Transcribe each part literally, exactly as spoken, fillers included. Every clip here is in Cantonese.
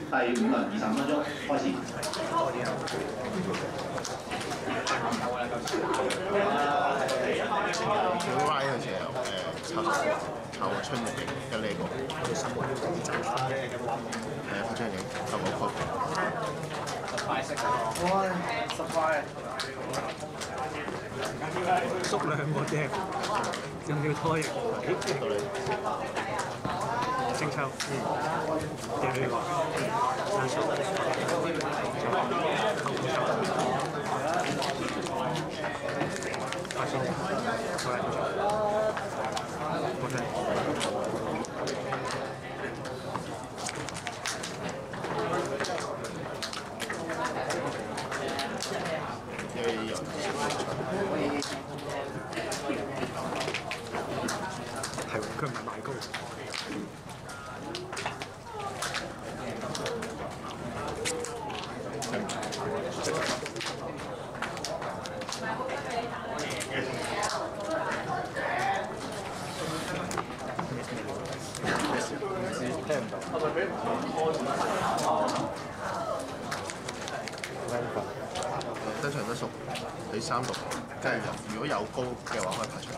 第五輪二十五分鐘開始。 小拉嗰時候誒炒炒個春影嘅呢個，係啊，個春影十六個。 快食哇！十塊。 縮兩個啫，用條拖翼。 咦？到你。 星抽。嗯。掉呢個。生抽。快先。過嚟。過嚟。 因為有係喎，佢唔係賣高。 聽唔到。得長得熟，你三六，即係如果有高嘅話，可以拍長。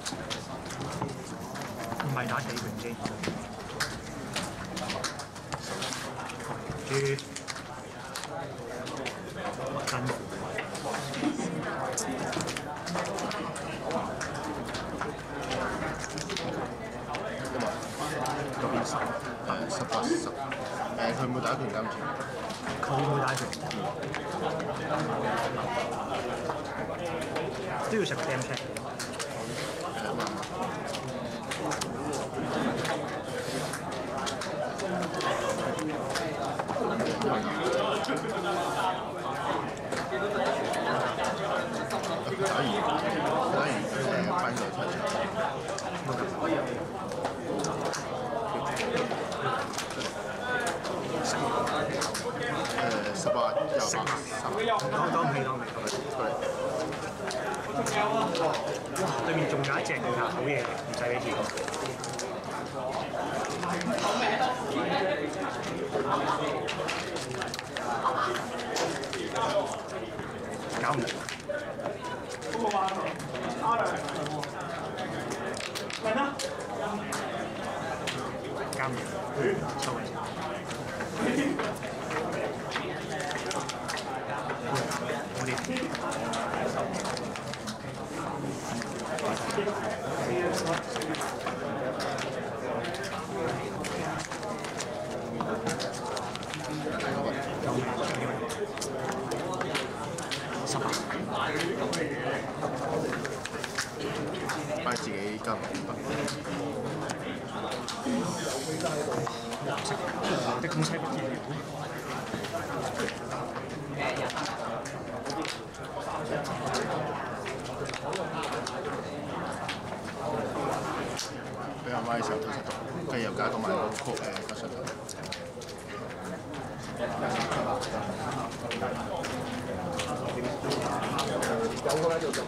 唔係打幾盤機。豬。真。 嗰邊十誒十八十誒，佢冇打拳監住。 佢冇打拳。都要食 game check。 係啊嘛。打完打完誒班就出嚟。誒十八廿八十。 當當未當未當。哇！對面仲有一隻佢嚇好嘢，唔使俾錢。搞唔嚟。搞唔嚟。抽嚟。好啲。十八。 擺自己加埋。 藍色的公車不見了。 俾阿媽嘅時候都識到，跟住又加多埋個曲誒個上頭。 有個喺度做。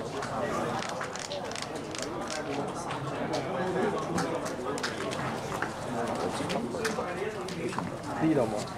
呢度冇。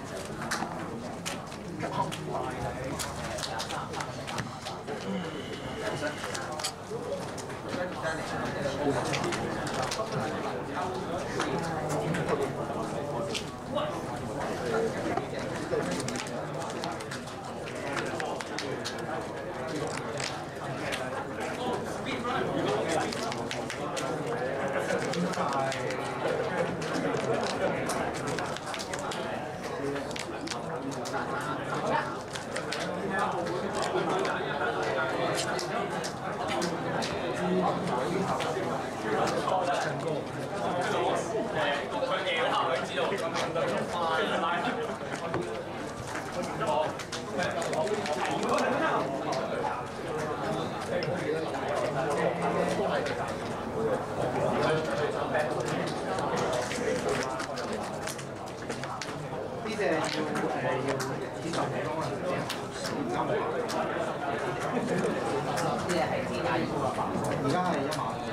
呢隻要誒要天十幾公斤，呢隻係天價二百，而家係一萬。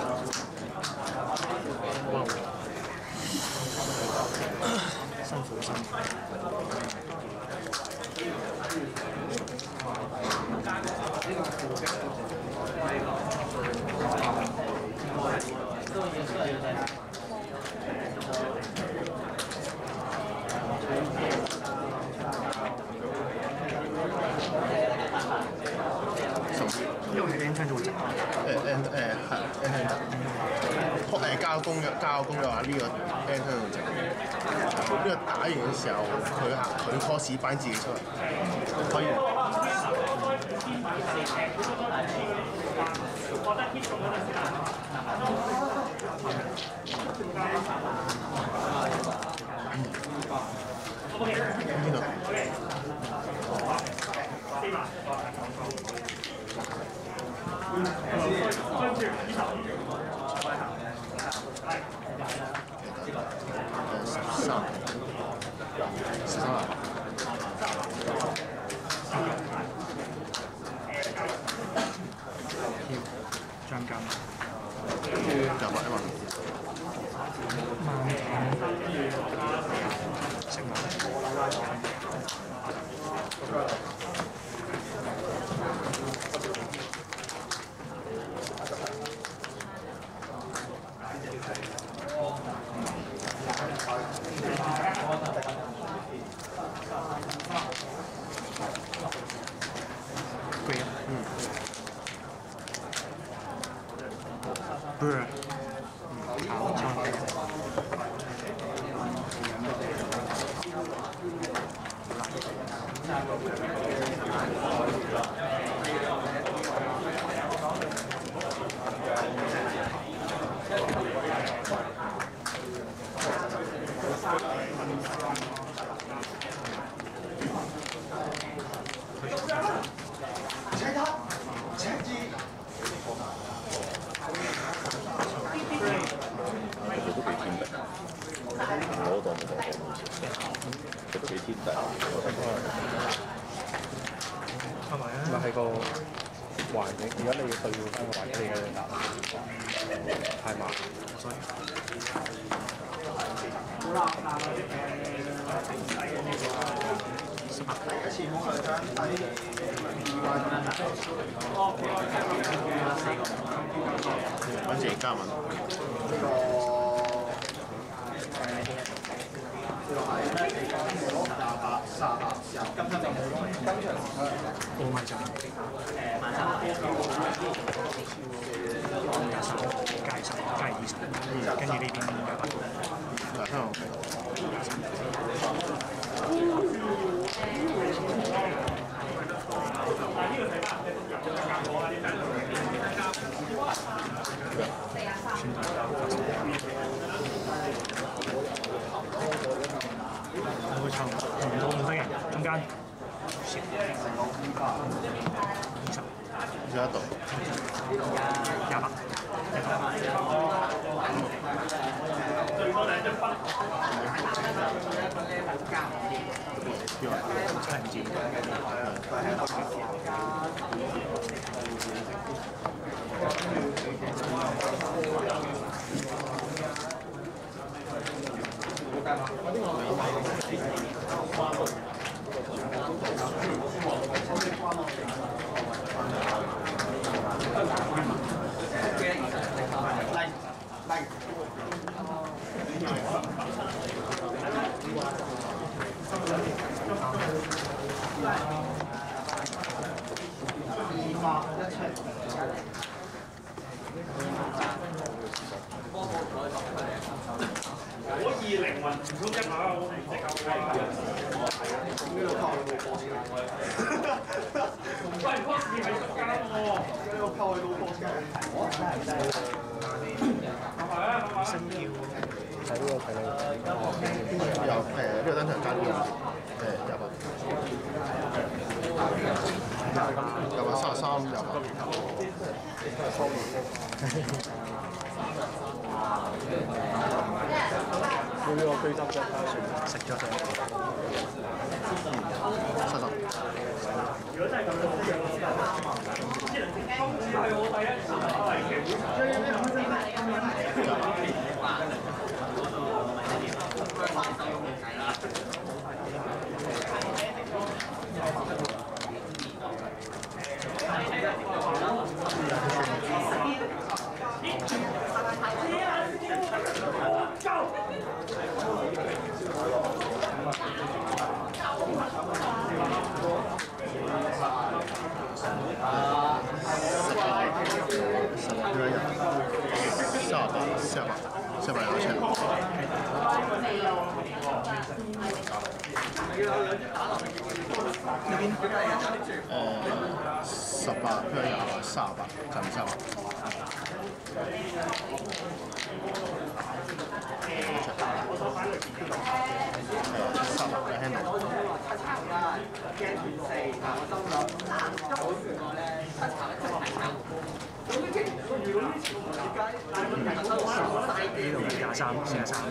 哇！辛苦辛因為 N 聽都會值。 誒 N 誒係 N 聽得。誒交工嘅交工嘅話，呢個 N 聽會值。呢個打完嘅時候，佢行佢 cos 翻自己出嚟，可以。呢度。十三，十三啊！ 張金， 廿八一萬。 食物。Bruh，炒菜。 我當冇講過，佢都幾天敵。 係咪啊？ 咪係個環境，而家你要對換翻個環境，你嘅壓力太慢，所以。 揾自己加文。 我咪就廿三，加十，加二十，跟住呢邊廿八。 嗱，香港。 我抽唔到冇得嘅，中間二十， 二十一度， 廿八，猜唔知。 可以靈魂唔通一下，我唔識夠雞。呢度靠去到波先。喂，波士係出街喎。呢度靠去到波先。我真係真係。係啊，係嘛？ 星耀睇呢個睇你。 有誒呢個登場加呢個誒廿八，廿八三十三廿八。 要呢個居心腳加船食咗佢。 七十。 如果真係咁樣，今次係我第一次嚟嘅會。 呢邊誒十八，佢係廿八，三十八，近三十。三十嘅 handle。 七層啦，驚斷四，但我心諗，一好試過咧，七層一齊行。咁呢啲如果呢條點解？但係問題都少晒啲。 呢度係廿三、四十三。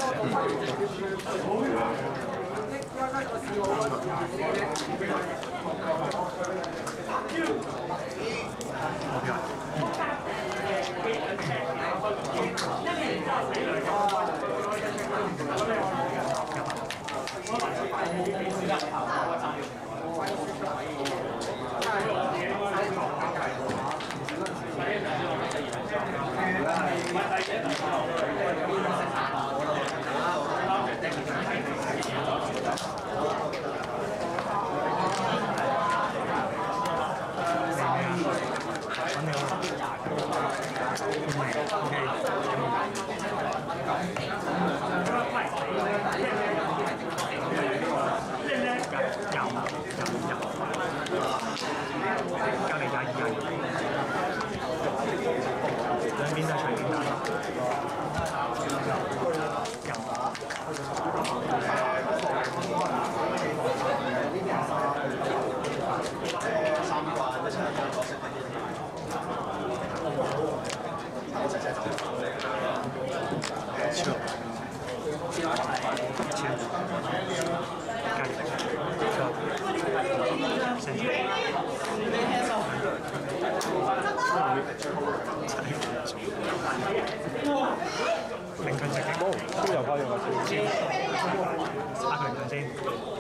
零近食冇，都有開咗個先，打佢零近先。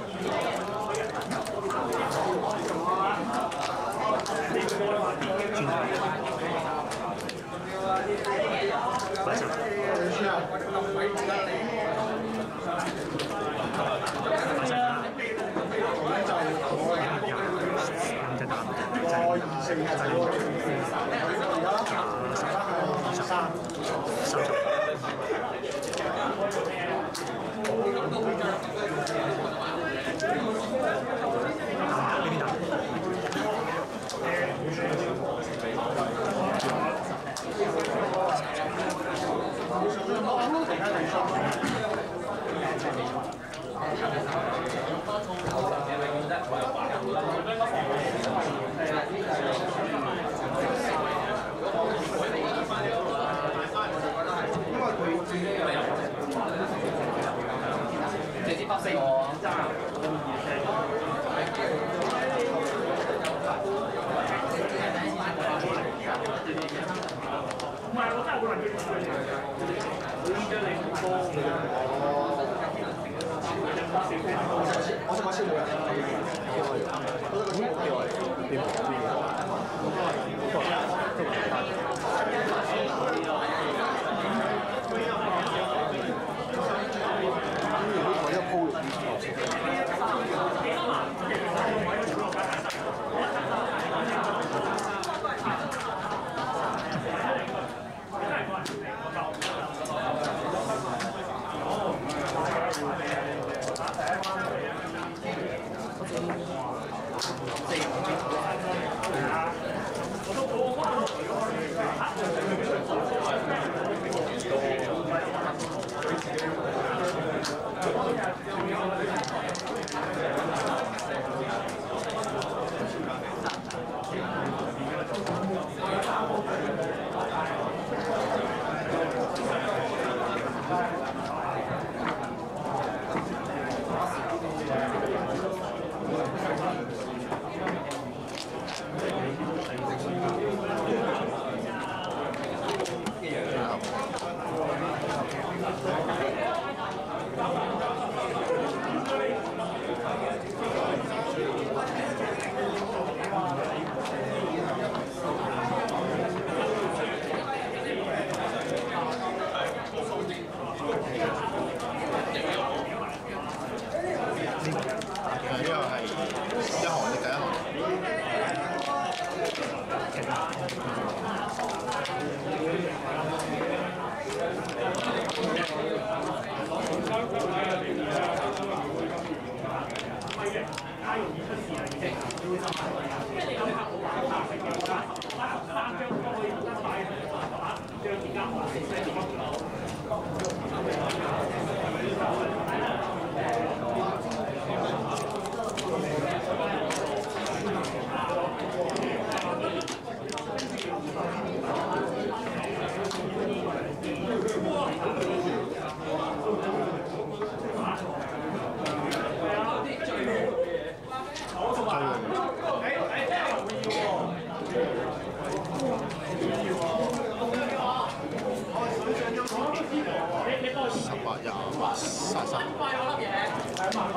轉頭。八十。八十啦。咁就打。再二四一就三三十。 直接北四我唔係，我真係好難我想講先冇人。 邊邊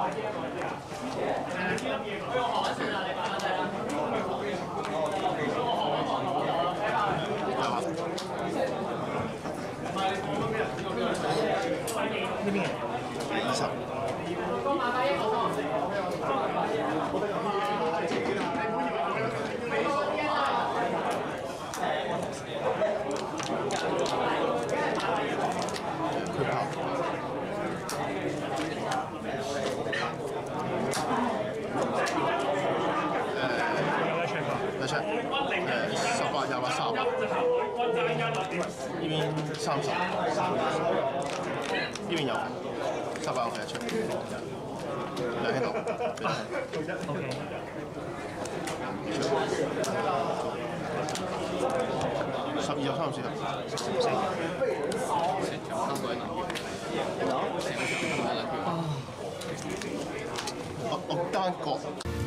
呢邊嘅二十。佢跑。誒，有出。誒，十八廿八三十八。呢邊三十。呢邊有。十八我睇得出。兩喺度。 O K。 十二有三十四。四。我我單角。